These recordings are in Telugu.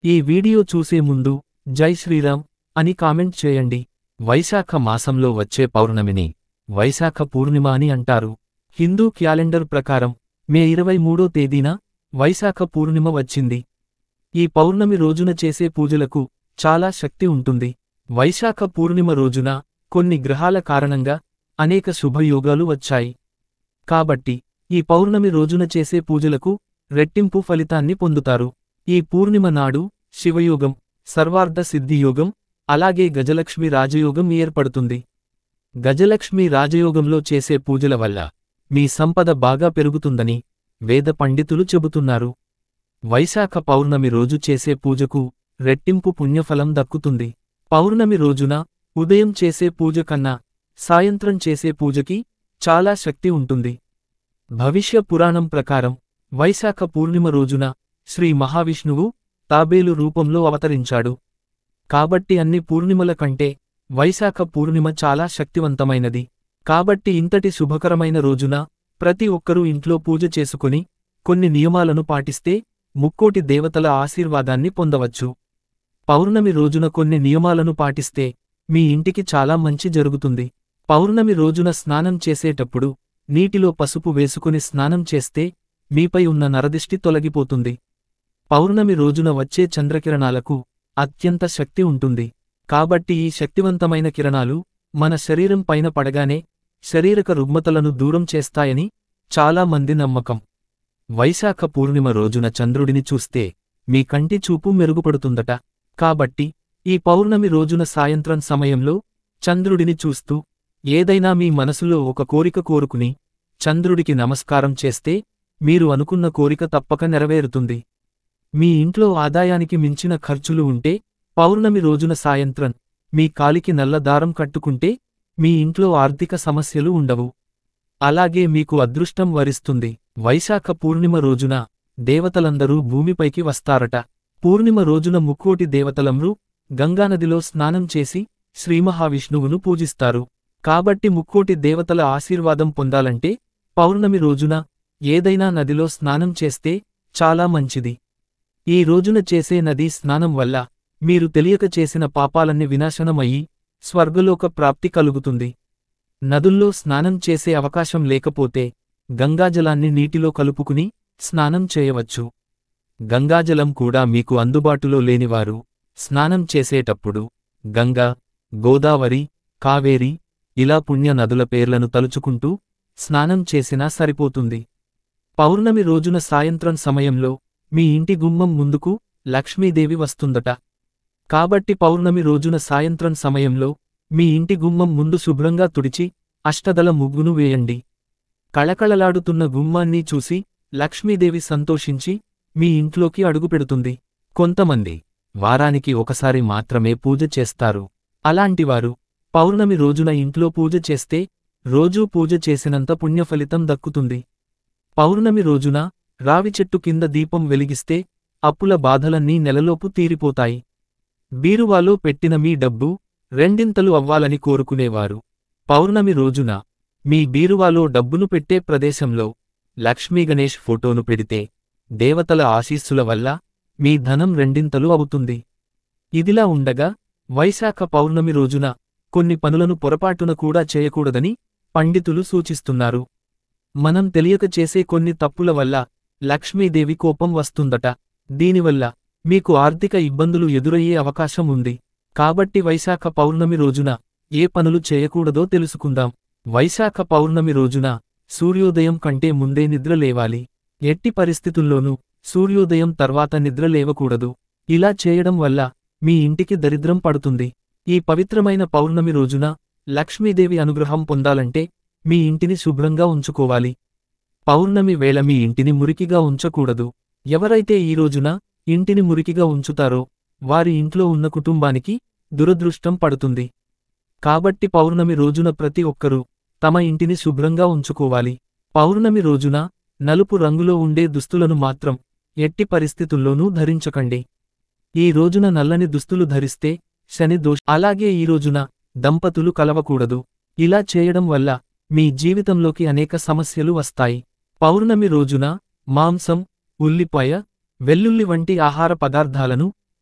ఈ వీడియో చూసే ముందు జై శ్రీరామ్ అని కామెంట్ చేయండి. వైశాఖ మాసంలో వచ్చే పౌర్ణమిని వైశాఖ పూర్ణిమ అని అంటారు. హిందూ క్యాలెండర్ ప్రకారం మే 23వ తేదీన వైశాఖ పూర్ణిమ వచ్చింది. ఈ పౌర్ణమి రోజున చేసే పూజలకు చాలా శక్తి ఉంటుంది. వైశాఖ పూర్ణిమ రోజున కొన్ని గ్రహాల కారణంగా అనేక శుభయోగాలు వచ్చాయి. కాబట్టి ఈ పౌర్ణమి రోజున చేసే పూజలకు రెట్టింపు ఫలితాన్ని పొందుతారు. ఈ పూర్ణిమ నాడు శివయోగం, సర్వార్థ సిద్ధియోగం, అలాగే గజలక్ష్మి రాజయోగం ఏర్పడుతుంది. గజలక్ష్మి రాజయోగంలో చేసే పూజల వల్ల మీ సంపద బాగా పెరుగుతుందని వేద పండితులు చెబుతున్నారు. వైశాఖ పౌర్ణమి రోజు చేసే పూజకు రెట్టింపు పుణ్యఫలం దక్కుతుంది. పౌర్ణమి రోజున ఉదయం చేసే పూజ కన్నా సాయంత్రం చేసే పూజకి చాలా శక్తి ఉంటుంది. భవిష్య పురాణం ప్రకారం వైశాఖ పూర్ణిమ రోజున శ్రీ మహావిష్ణువు తాబేలు రూపంలో అవతరించాడు. కాబట్టి అన్ని పూర్ణిమల కంటే వైశాఖ పూర్ణిమ చాలా శక్తివంతమైనది. కాబట్టి ఇంతటి శుభకరమైన రోజున ప్రతి ఒక్కరూ ఇంట్లో పూజ చేసుకుని కొన్ని నియమాలను పాటిస్తే ముక్కోటి దేవతల ఆశీర్వాదాన్ని పొందవచ్చు. పౌర్ణమి రోజున కొన్ని నియమాలను పాటిస్తే మీ ఇంటికి చాలా మంచి జరుగుతుంది. పౌర్ణమి రోజున స్నానం చేసేటప్పుడు నీటిలో పసుపు వేసుకుని స్నానం చేస్తే మీపై ఉన్న నరదిష్టి తొలగిపోతుంది. పౌర్ణమి రోజున వచ్చే చంద్రకిరణాలకు అత్యంత శక్తి ఉంటుంది. కాబట్టి ఈ శక్తివంతమైన కిరణాలు మన శరీరం పైన పడగానే శారీరక రుగ్మతలను దూరం చేస్తాయని చాలా మంది నమ్మకం. వైశాఖ పూర్ణిమ రోజున చంద్రుడిని చూస్తే మీ కంటి చూపు మెరుగుపడుతుందట. కాబట్టి ఈ పౌర్ణమి రోజున సాయంత్రం సమయంలో చంద్రుడిని చూస్తూ ఏదైనా మీ మనసులో ఒక కోరిక కోరుకుని చంద్రుడికి నమస్కారం చేస్తే మీరు అనుకున్న కోరిక తప్పక నెరవేరుతుంది. మీ ఇంట్లో ఆదాయానికి మించిన ఖర్చులు ఉంటే పౌర్ణమి రోజున సాయంత్రం మీ కాలికి నల్ల దారం కట్టుకుంటే మీ ఇంట్లో ఆర్థిక సమస్యలు ఉండవు. అలాగే మీకు అదృష్టం వరిస్తుంది. వైశాఖ పూర్ణిమ రోజున దేవతలందరూ భూమిపైకి వస్తారట. పూర్ణిమ రోజున ముక్కోటి దేవతలందరూ గంగానదిలో స్నానం చేసి శ్రీమహావిష్ణువును పూజిస్తారు. కాబట్టి ముక్కోటి దేవతల ఆశీర్వాదం పొందాలంటే పౌర్ణమి రోజున ఏదైనా నదిలో స్నానం చేస్తే చాలా మంచిది. ఈ రోజున చేసే నదీ స్నానం వల్ల మీరు తెలియక చేసిన పాపాలన్నీ వినాశనమయ్యి స్వర్గలోక ప్రాప్తి కలుగుతుంది. నదుల్లో స్నానం చేసే అవకాశం లేకపోతే గంగాజలాన్ని నీటిలో కలుపుకుని స్నానం చేయవచ్చు. గంగాజలం కూడా మీకు అందుబాటులో లేనివారు స్నానం చేసేటప్పుడు గంగా, గోదావరి, కావేరి ఇలా పుణ్య నదుల పేర్లను తలుచుకుంటూ స్నానం చేసినా సరిపోతుంది. పౌర్ణమి రోజున సాయంత్రం సమయంలో మీ ఇంటి గుమ్మం ముందుకు లక్ష్మీదేవి వస్తుందట. కాబట్టి పౌర్ణమి రోజున సాయంత్రం సమయంలో మీ ఇంటి గుమ్మం ముందు శుభ్రంగా తుడిచి అష్టదళ ముగ్గును వేయండి. కళకళలాడుతున్న గుమ్మాన్ని చూసి లక్ష్మీదేవి సంతోషించి మీ ఇంట్లోకి అడుగుపెడుతుంది. కొంతమంది వారానికి ఒకసారి మాత్రమే పూజ చేస్తారు. అలాంటివారు పౌర్ణమి రోజున ఇంట్లో పూజ చేస్తే రోజూ పూజ చేసినంత పుణ్యఫలితం దక్కుతుంది. పౌర్ణమి రోజున రావి చెట్టు కింద దీపం వెలిగిస్తే అప్పుల బాధలన్నీ నెలలోపు తీరిపోతాయి. బీరువాలో పెట్టిన మీ డబ్బు రెండింతలు అవ్వాలని కోరుకునేవారు పౌర్ణమి రోజున మీ బీరువాలో డబ్బును పెట్టే ప్రదేశంలో లక్ష్మీగణేష్ ఫోటోను పెడితే దేవతల ఆశీస్సుల వల్ల మీ ధనం రెండింతలు అవుతుంది. ఇదిలా ఉండగా వైశాఖ పౌర్ణమి రోజున కొన్ని పనులను పొరపాటున కూడా చేయకూడదని పండితులు సూచిస్తున్నారు. మనం తెలియక చేసే కొన్ని తప్పుల వల్ల లక్ష్మీదేవి కోపం వస్తుందట. దీనివల్ల మీకు ఆర్థిక ఇబ్బందులు ఎదురయ్యే అవకాశం ఉంది. కాబట్టి వైశాఖ పౌర్ణమి రోజున ఏ పనులు చేయకూడదో తెలుసుకుందాం. వైశాఖ పౌర్ణమి రోజున సూర్యోదయం కంటే ముందే నిద్ర లేవాలి. ఎట్టి పరిస్థితుల్లోనూ సూర్యోదయం తర్వాత నిద్ర లేవకూడదు. ఇలా చేయడం వల్ల మీ ఇంటికి దరిద్రం పడుతుంది. ఈ పవిత్రమైన పౌర్ణమి రోజున లక్ష్మీదేవి అనుగ్రహం పొందాలంటే మీ ఇంటిని శుభ్రంగా ఉంచుకోవాలి. పౌర్ణమి వేళ మీ ఇంటిని మురికిగా ఉంచకూడదు. ఎవరైతే ఈ రోజున ఇంటిని మురికిగా ఉంచుతారో వారి ఇంట్లో ఉన్న కుటుంబానికి దురదృష్టం పడుతుంది. కాబట్టి పౌర్ణమి రోజున ప్రతి ఒక్కరూ తమ ఇంటిని శుభ్రంగా ఉంచుకోవాలి. పౌర్ణమి రోజున నలుపు రంగులో ఉండే దుస్తులను మాత్రం ఎట్టి పరిస్థితుల్లోనూ ధరించకండి. ఈ రోజున నల్లని దుస్తులు ధరిస్తే శని దోషం. అలాగే ఈ రోజున దంపతులు కలవకూడదు. ఇలా చేయడం వల్ల మీ జీవితంలోకి అనేక సమస్యలు వస్తాయి. పౌర్ణమి రోజున మాంసం, ఉల్లిపాయ, వెల్లుల్లి వంటి ఆహార పదార్థాలను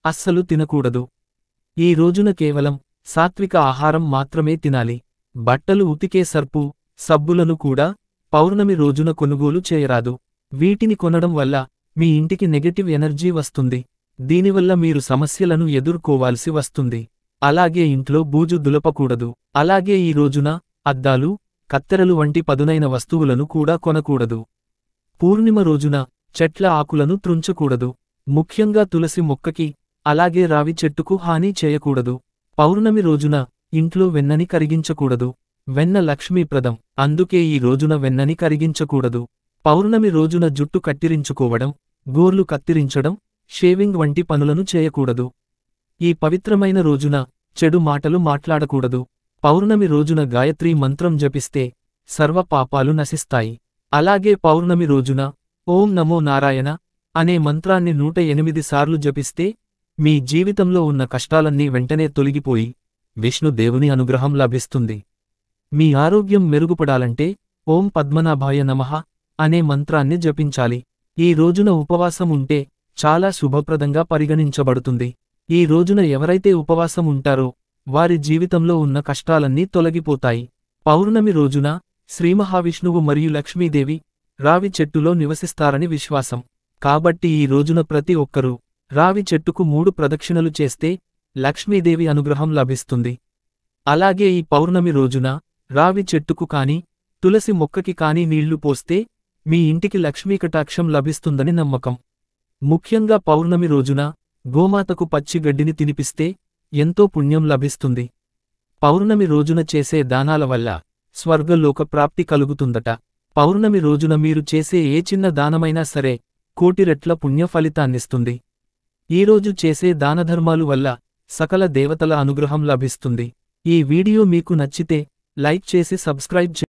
అస్సలు తినకూడదు. ఈ రోజున కేవలం సాత్విక ఆహారం మాత్రమే తినాలి. బట్టలు ఉతికే సర్పు, సబ్బులను కూడా పౌర్ణమి రోజున కొనుగోలు చేయరాదు. వీటిని కొనడం వల్ల మీ ఇంటికి నెగటివ్ ఎనర్జీ వస్తుంది. దీనివల్ల మీరు సమస్యలను ఎదుర్కోవాల్సి వస్తుంది. అలాగే ఇంట్లో బూజు దులపకూడదు. అలాగే ఈ రోజున అద్దాలు, కత్తెరలు వంటి పదునైన వస్తువులను కూడా కొనకూడదు. పూర్ణిమ రోజున చెట్ల ఆకులను త్రుంచకూడదు. ముఖ్యంగా తులసి మొక్కకి, అలాగే రావి చెట్టుకు హాని చేయకూడదు. పౌర్ణమి రోజున ఇంట్లో వెన్నని కరిగించకూడదు. వెన్న లక్ష్మీప్రదం, అందుకే ఈ రోజున వెన్నని కరిగించకూడదు. పౌర్ణమి రోజున జుట్టు కత్తిరించుకోవడం, గోర్లు కత్తిరించడం, షేవింగ్ వంటి పనులను చేయకూడదు. ఈ పవిత్రమైన రోజున చెడు మాటలు మాట్లాడకూడదు. పౌర్ణమి రోజున గాయత్రీ మంత్రం జపిస్తే సర్వ పాపాలు నశిస్తాయి. అలాగే పౌర్ణమి రోజున ఓం నమో నారాయణ అనే మంత్రాన్ని 108 సార్లు జపిస్తే మీ జీవితంలో ఉన్న కష్టాలన్నీ వెంటనే తొలగిపోయి విష్ణుదేవుని అనుగ్రహం లభిస్తుంది. మీ ఆరోగ్యం మెరుగుపడాలంటే ఓం పద్మనాభాయ నమః అనే మంత్రాన్ని జపించాలి. ఈ రోజున ఉపవాసం ఉంటే చాలా శుభప్రదంగా పరిగణించబడుతుంది. ఈ రోజున ఎవరైతే ఉపవాసం ఉంటారో వారి జీవితంలో ఉన్న కష్టాలన్నీ తొలగిపోతాయి. పౌర్ణమి రోజున శ్రీమహావిష్ణువు మరియు లక్ష్మీదేవి రావి చెట్టులో నివసిస్తారని విశ్వాసం. కాబట్టి ఈ రోజున ప్రతి ఒక్కరూ రావి చెట్టుకు 3 ప్రదక్షిణలు చేస్తే లక్ష్మీదేవి అనుగ్రహం లభిస్తుంది. అలాగే ఈ పౌర్ణమి రోజున రావి చెట్టుకు కాని, తులసి మొక్కకి కాని నీళ్లు పోస్తే మీ ఇంటికి లక్ష్మీకటాక్షం లభిస్తుందని నమ్మకం. ముఖ్యంగా పౌర్ణమి రోజున గోమాతకు పచ్చి గడ్డిని తినిపిస్తే ఎంతో పుణ్యం లభిస్తుంది. పౌర్ణమి రోజున చేసే దానాల వల్ల స్వర్గలోక ప్రాప్తి కలుగుతుందట. పౌర్ణమి రోజున మీరు చేసే ఏ చిన్న దానమైనా సరే కోటి రెట్ల పుణ్య ఫలితాన్నిస్తుంది. ఈరోజు చేసే దానధర్మాలు వల్ల సకల దేవతల అనుగ్రహం లభిస్తుంది. ఈ వీడియో మీకు నచ్చితే లైక్ చేసి సబ్స్క్రైబ్ చేయండి.